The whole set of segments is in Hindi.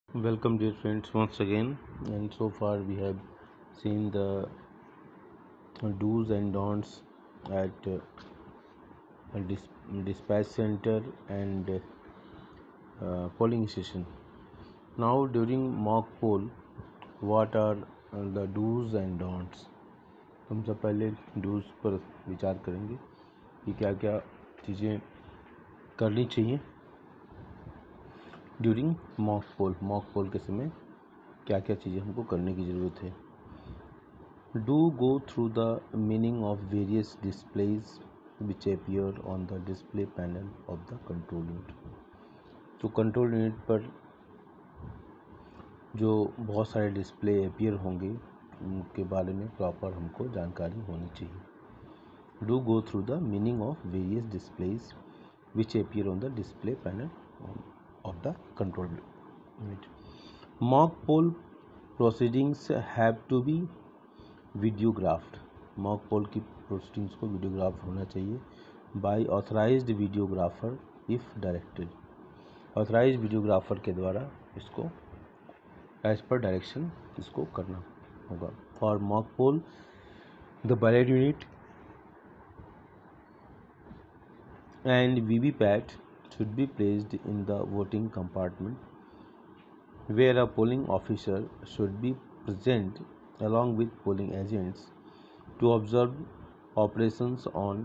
Welcome dear friends once again, and so far we have seen the do's and don'ts at dispatch center and polling station. Now during mock poll, what are the do's and don'ts? हम सब पहले डूज पर विचार करेंगे कि क्या क्या चीज़ें करनी चाहिए ड्यूरिंग मॉक पोल के समय क्या क्या चीज़ें हमको करने की ज़रूरत है. Do go through the meaning of various displays which appear on the display panel of the control unit. तो कंट्रोल यूनिट पर जो बहुत सारे डिस्प्ले अपीयर होंगे उनके बारे में प्रॉपर हमको जानकारी होनी चाहिए. Do go through the meaning of various displays which appear on the display panel of the control unit. Mock poll proceedings have to be videographed. Mock poll की प्रोसीडिंग्स को वीडियोग्राफ होना चाहिए by authorised videographer if directed. Authorised videographer के द्वारा इसको एज पर डायरेक्शन इसको करना होगा. For mock poll the ballot unit and VVPAT should be placed in the voting compartment where a polling officer should be present along with polling agents to observe operations on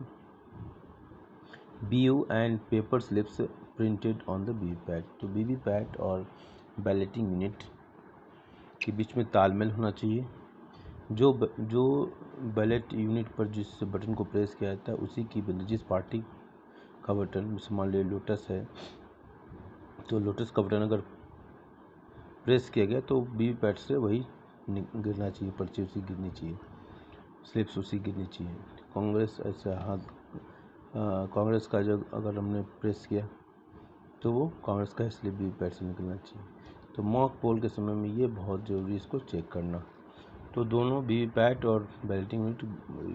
BU and paper slips printed on the VVPAT. तो वीवीपैट और बैलेटिंग यूनिट के बीच में तालमेल होना चाहिए. जो बैलेट यूनिट पर जिस बटन को प्रेस किया जाता है उसी की जिस पार्टी का बटन, मान लीजिए लोटस है तो लोटस का बटन अगर प्रेस किया गया तो वीवीपैट से वही गिरना चाहिए, पर्ची उसी गिरनी चाहिए, स्लिप्स उसी गिरनी चाहिए. कांग्रेस ऐसा कांग्रेस का जब अगर हमने प्रेस किया तो वो कांग्रेस का स्लिप वीवीपैट से निकलना चाहिए. तो मॉक पोल के समय में ये बहुत ज़रूरी इसको चेक करना. तो दोनों वीवीपैट और बैलेटिंग यूनिट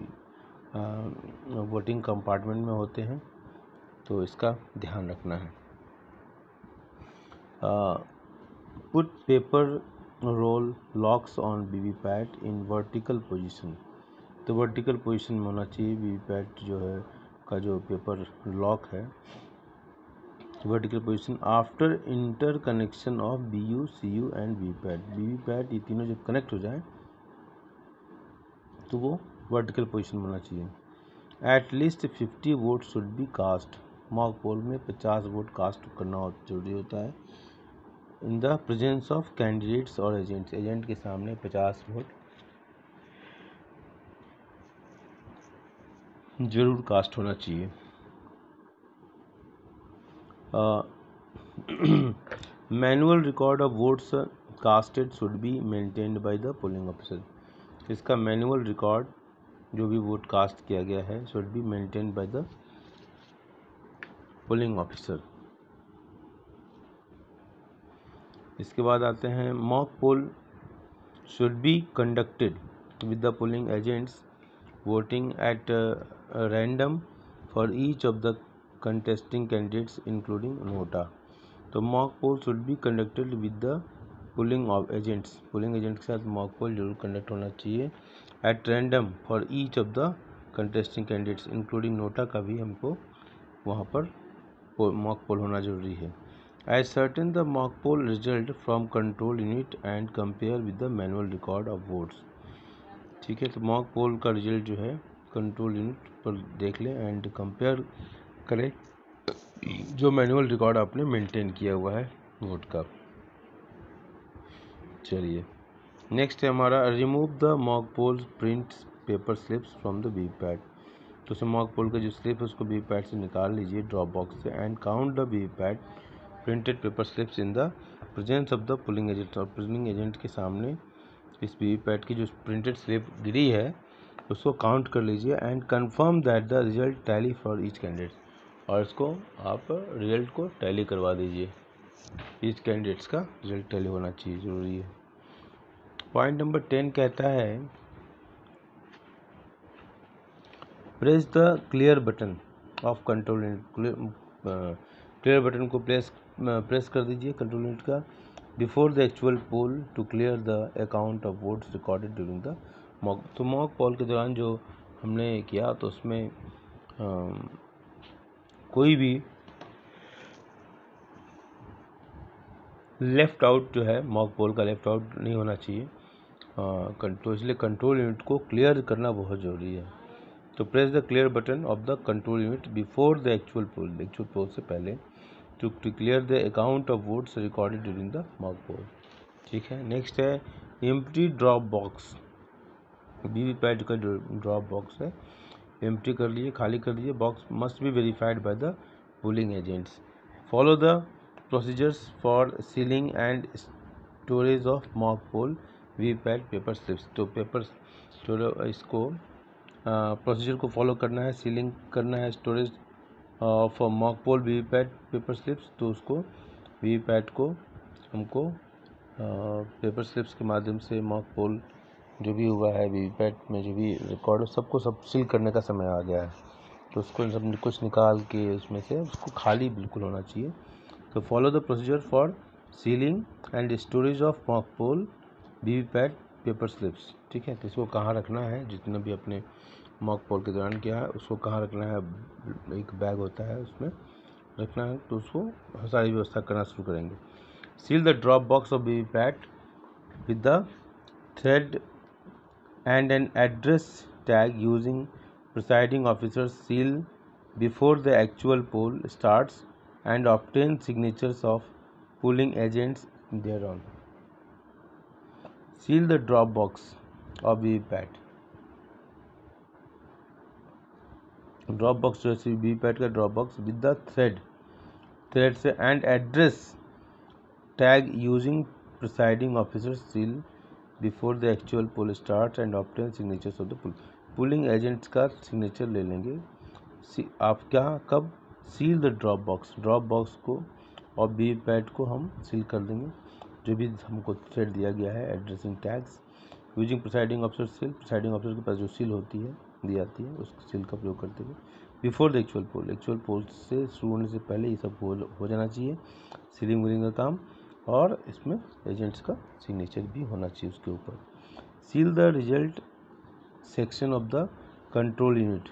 वोटिंग कंपार्टमेंट में होते हैं, तो इसका ध्यान रखना है. Put paper roll locks on VVPAT in vertical position. तो वर्टिकल पोजीशन में होना चाहिए वीवीपैट जो है का जो पेपर लॉक है vertical position after interconnection of BU, CU and VVPAT. ये तीनों जब कनेक्ट हो जाए तो वो वर्टिकल पोजीशन में होना चाहिए. At least 50 vote should be cast. Mock poll में 50 वोट कास्ट करना जरूरी होता है. In the presence of candidates और एजेंट्स. एजेंट के सामने 50 वोट जरूर कास्ट होना चाहिए. Manual record of votes casted should be maintained by the polling officer. इसका मैनुअल रिकॉर्ड जो भी वोट कास्ट किया गया है should be maintained by the polling officer. इसके बाद आते हैं mock poll should be conducted with the polling agents voting at random for each of the contesting candidates including nota. तो mock poll should be conducted with the polling agents. Polling agent के साथ मॉक पोल जरूर कंडक्ट होना चाहिए. At random for each of the contesting candidates including NOTA का भी हमको वहाँ पर मॉक पोल होना जरूरी है. Ascertain the mock poll result from control unit and compare with the manual record of votes. ठीक है, तो मॉक पोल का रिजल्ट जो है कंट्रोल यूनिट पर देख लें एंड कंपेयर करें जो मैनुअल रिकॉर्ड आपने मेंटेन किया हुआ है वोट का. चलिए नेक्स्ट है हमारा remove the mock poll print paper slips from the VVPAT. तो मॉक पोल का जो स्लिप है उसको वीवीपैट से निकाल लीजिए ड्रॉप बॉक्स से and count the VVPAT printed paper slips in the presence of the polling agent. और पोलिंग एजेंट के सामने इस वीवीपैट की जो प्रिंटेड स्लिप गिरी है उसको काउंट कर लीजिए and confirm that the result tally for each candidate. और इसको आप रिजल्ट को टैली करवा दीजिए. ईच कैंडिडेट्स का रिजल्ट टैली होना चाहिए, ज़रूरी है. पॉइंट नंबर 10 कहता है press the clear button of control unit. Clear button को प्रेस कर दीजिए कंट्रोल यूनिट का before the actual poll to clear the account of votes recorded during the mock. तो मॉक पोल के दौरान जो हमने किया तो उसमें कोई भी लेफ़्ट आउट जो है, मॉक पोल का लेफ़्ट आउट नहीं होना चाहिए। तो इसलिए कंट्रोल यूनिट को क्लियर करना बहुत ज़रूरी है। तो press the clear button of the control unit before the actual poll से पहले to clear the account of votes recorded during the mock poll. ठीक है, नेक्स्ट है एम्प्टी ड्रॉप बॉक्स। वीवीपैट का जो ड्रॉप बॉक्स है, एम्प्टी कर लिए, खाली कर लिए। Box must be verified by the polling agents. Follow the procedures for sealing and storage of mock poll VVPAT paper slips. तो इसको प्रोसीजर को फॉलो करना है, सीलिंग करना है, storage of mock poll VVPAT paper slips. तो उसको वीवीपैट को हमको पेपर स्लिप्स के माध्यम से मॉक पोल जो भी हुआ है, वीवीपैट में जो भी रिकॉर्ड, सबको सब सील करने का समय आ गया है। तो उसको सब कुछ निकाल के उसमें से उसको खाली बिल्कुल होना चाहिए। तो follow the procedure for sealing and storage of mock poll VVPAT paper slips. ठीक है, तो इसको कहाँ रखना है, जितना भी अपने मॉक पोल के दौरान किया है उसको कहाँ रखना है। एक बैग होता है, उसमें रखना है। तो उसको सारी व्यवस्था करना शुरू करेंगे। Seal the drop box of VVPAT with the thread and an address tag using presiding officer's seal before the actual poll starts and obtain signatures of polling agents thereon. Seal the drop box of VVPAT. Drop box जो है वीवीपैट का drop box with the thread से and address tag using presiding officer seal before the actual poll start and obtain signatures of the poll. Polling agents का सिग्नेचर ले लेंगे। आप क्या कब सील द ड्रॉप बॉक्स को और वीवीपैट को हम सील कर देंगे। जो भी हमको थ्रेड दिया गया है, addressing tags using presiding officer seal, presiding officer के पास जो सील होती है, दी जाती है, उस सील का प्रयोग करते हुए बिफोर द एक्चुअल पोल से शुरू होने से पहले ये सब हो जाना चाहिए, सीलिंग वीलिंग का काम। और इसमें एजेंट्स का सिग्नेचर भी होना चाहिए उसके ऊपर। Seal the result section of the control unit.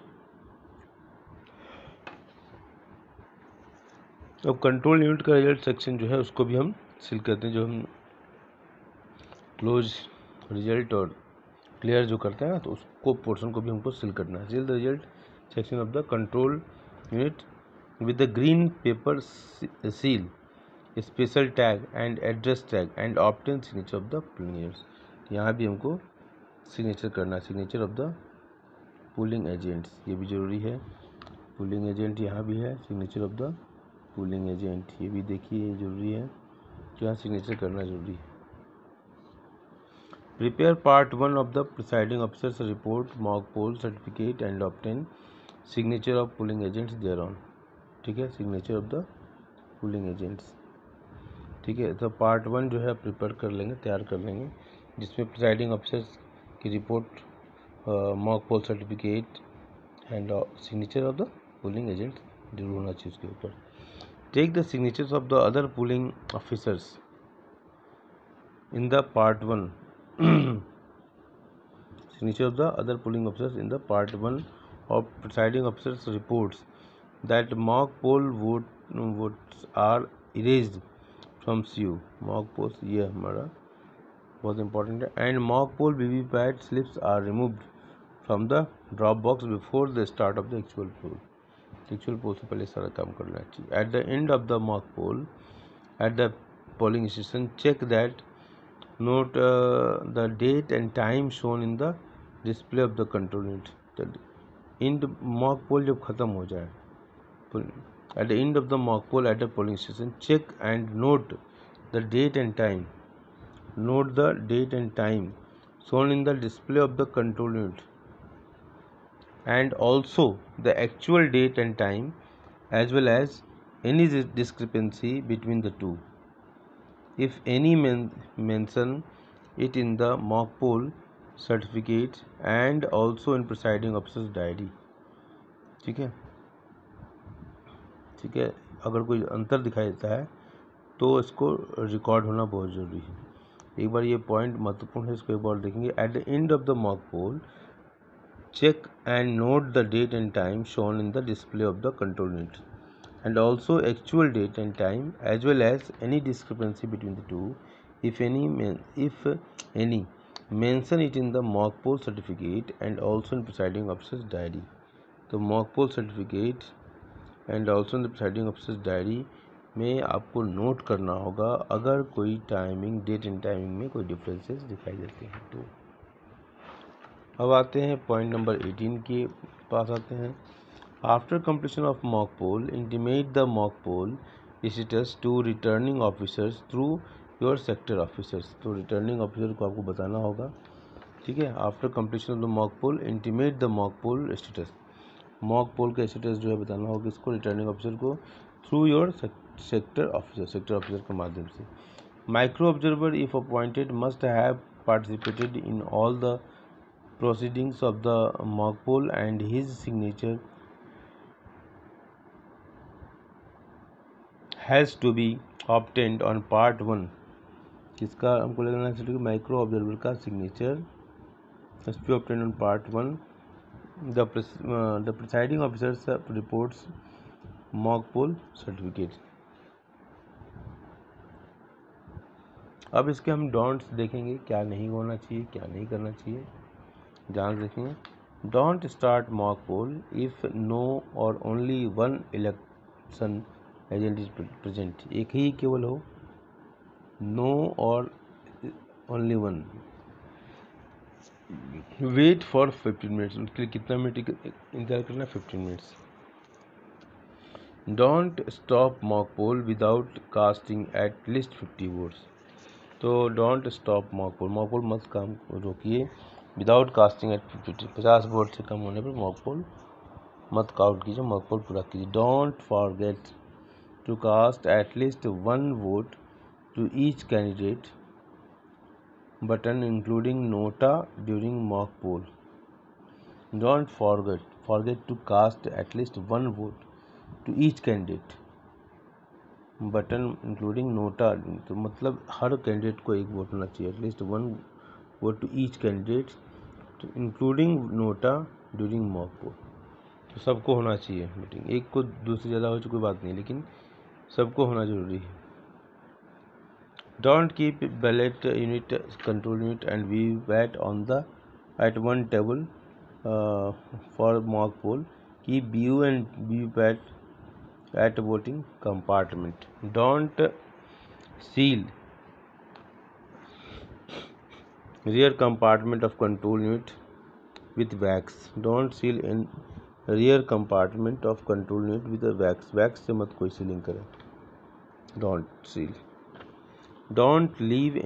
अब कंट्रोल यूनिट का रिजल्ट सेक्शन जो है उसको भी हम सील करते हैं। जो हम क्लोज रिजल्ट और क्लियर जो करते हैं ना, तो उसको पोर्शन को भी हमको सील करना है। Seal the result section of the control unit with the green paper seal, special tag and address tag and obtain signature of the polling agents. यहाँ भी हमको सिग्नेचर करना है, signature of the polling agents, ये भी ज़रूरी है। पोलिंग एजेंट यहाँ भी है, signature of the polling agent, ये भी देखिए ज़रूरी है, तो यहाँ सिग्नेचर करना ज़रूरी है। Prepare part 1 of the presiding officers report mock poll certificate and obtain signature of polling agents thereon. ठीक है, signature of the polling agents. ठीक है, तो पार्ट 1 जो है प्रिपेयर कर लेंगे, तैयार कर लेंगे, जिसमें प्रिसाइडिंग ऑफिसर्स की report, mock poll certificate and signature of the polling agent जरूर होना चाहिए उसके ऊपर। Take the signatures of the other polling officers in the part 1 signature of the other polling officers in the part 1 of presiding officers reports that mock poll votes are erased from CU। mock polls ये हमारा बहुत इंपॉर्टेंट है। And mock poll VVPAT slips are removed from the drop box before the start of the actual poll से पहले सारा काम करना चाहिए। At the end of the mock poll at the polling station check that note the date and time shown in the display of the control unit। In mock poll जब ख़त्म हो जाए, at the end of the mock poll at the polling station check and note the date and time shown in the display of the control unit and also the actual date and time as well as any discrepancy between the two, if any mention it in the mock poll certificate and also in presiding officer's diary। ठीक है, अगर कोई अंतर दिखाई देता है तो इसको रिकॉर्ड होना बहुत ज़रूरी है। एक बार ये पॉइंट महत्वपूर्ण है, इसको एक बार देखेंगे। At the end of the mock poll check and note the date and time shown in the display of the control unit, and also actual date and time as well as any discrepancy between the two, if any, mention it in the mock poll certificate and also in presiding officer's diary. तो mock poll certificate and also in the presiding officer's diary में आपको नोट करना होगा अगर कोई टाइमिंग, डेट एंड टाइमिंग में कोई डिफरेंसेस दिखाई देते हैं तो। अब आते हैं पॉइंट नंबर 18 के पास आते हैं। After completion of mock poll intimate the mock poll status to returning officers through your sector officers. तो रिटर्निंग ऑफिसर को आपको बताना होगा, ठीक है। After completion of the mock poll intimate the mock poll status, mock poll का स्टेटस जो है बताना होगा इसको रिटर्निंग ऑफिसर को थ्रू योर सेक्टर ऑफिसर के माध्यम से। Micro observer if appointed must have participated in all the proceedings of the mock poll and his signature has to be obtained on part 1। किसका हमको लगाना चाहिए? माइक्रो ऑब्जर्वर का signature has to be obtained on part 1। the presiding officers reports mock poll certificate। अब इसके हम डोंट्स देखेंगे, क्या नहीं होना चाहिए, क्या नहीं करना चाहिए, ध्यान से देखेंगे। Don't start mock poll if no or only one election agent is present, एक ही केवल हो, no or only one. Wait for 15 minutes, उसके लिए कितना मिनट इंतजार करना? 15 minutes. Don't stop mock poll without casting at least 50 votes. तो डोंट स्टॉप मॉक पोल मत काम रोकिए विदाउट कास्टिंग एट 50 वोट से कम होने पर मॉक पोल मत काउंट कीजिए, मॉक पोल पूरा कीजिए। Don't forget to cast at least 1 vote to each candidate button including NOTA during mock poll. Don't forget to cast at least 1 vote to each candidate button including NOTA, तो मतलब हर कैंडिडेट को एक वोट होना चाहिए, at least 1 vote to each candidate including NOTA during mock poll. तो सबको होना चाहिए मीटिंग, एक को दूसरी ज़्यादा हो तो कोई बात नहीं, लेकिन सबको होना जरूरी है। Don't keep ballot unit, control unit and VVPAT on the at one table for mock poll. Keep BU and VVPAT at voting compartment. Don't seal rear compartment of control unit with wax। Don't seal in rear compartment of control unit with a wax। wax से मत कोई सीलिंग करें। Don't seal। Don't leave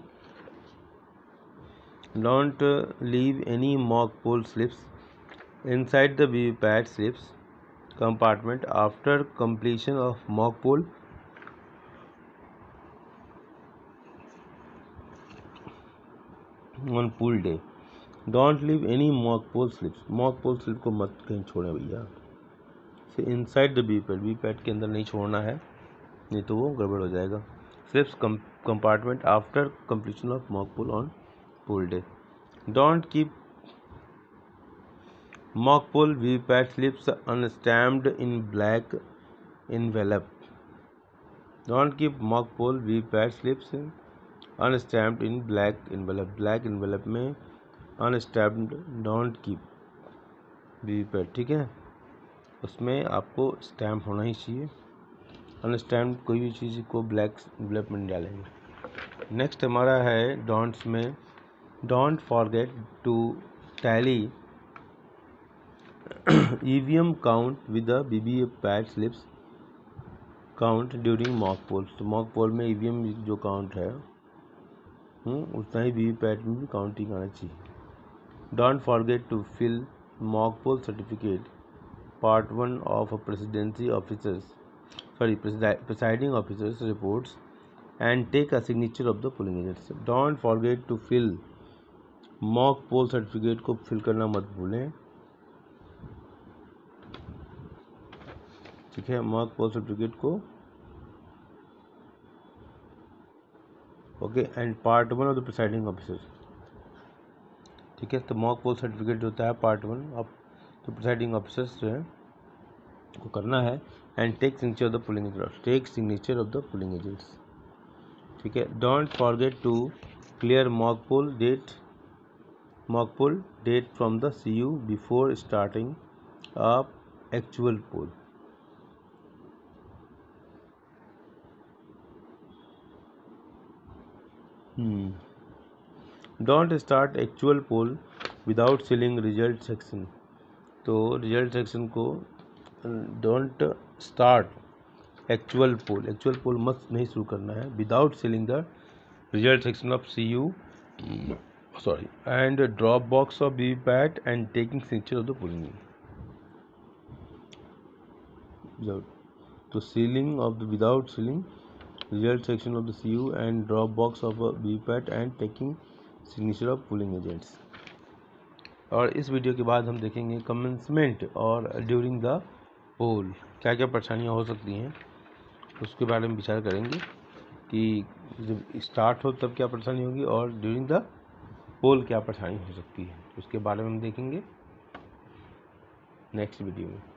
any mock poll slips inside the VVPAT slips compartment after completion of mock poll on poll day। Don't leave any mock poll slips, mock poll slip को मत कहीं छोड़ें भैया, से इनसाइड द वीवीपैट के अंदर नहीं छोड़ना है, नहीं तो वो गड़बड़ हो जाएगा। Slips compartment after completion of mock poll on poll day. Don't keep mock poll VVPAT slips unstamped in black envelope. Don't keep mock poll VVPAT slips unstamped in black envelope. Black envelope में अनस्टैम्प्ड डोंट कीप वीवीपैट, ठीक है, उसमें आपको स्टैम्प होना ही चाहिए। अनस्टैम्प्ड कोई भी चीज़ को ब्लैक इनवेलप में डालेंगे। नेक्स्ट हमारा है डोंट्स में, don't forget to tally EVM count with the VVPAT slips count during mock poll. तो मॉक पोल में EVM जो काउंट है उतना ही वीवीपैट में भी काउंटिंग आना चाहिए। Don't forget to fill mock poll certificate part 1 of presidency officers presiding officers reports and take a signature of the polling agents। Don't forget to fill mock poll certificate को फिल करना मत भूलें, ठीक है, मॉक पोल सर्टिफिकेट को okay, and part 1 of the presiding officer. ठीक है, तो मॉक पोल सर्टिफिकेट होता है part 1 of the presiding officers जो है को करना है। And take signature of the polling agents, take signature of the polling agents. ठीक है, don't forget to clear mock poll data from the CU before starting a actual pole. Don't start actual poll without sealing result section. तो रिजल्ट सेक्शन को डोंट स्टार्ट एक्चुअल पोल मत नहीं शुरू करना है without sealing the result section of CU and drop box of VVPAT and taking signature of the polling. तो sealing of the without sealing result section of the CU and drop box of VVPAT and taking signature of polling agents. और इस वीडियो के बाद हम देखेंगे कमेंसमेंट और ड्यूरिंग द पोल क्या क्या परेशानियाँ हो सकती हैं, उसके बारे में विचार करेंगे कि जब स्टार्ट हो तब क्या परेशानी होगी और ड्यूरिंग द पोल क्या परेशानी हो सकती है, उसके बारे में हम देखेंगे नेक्स्ट वीडियो में।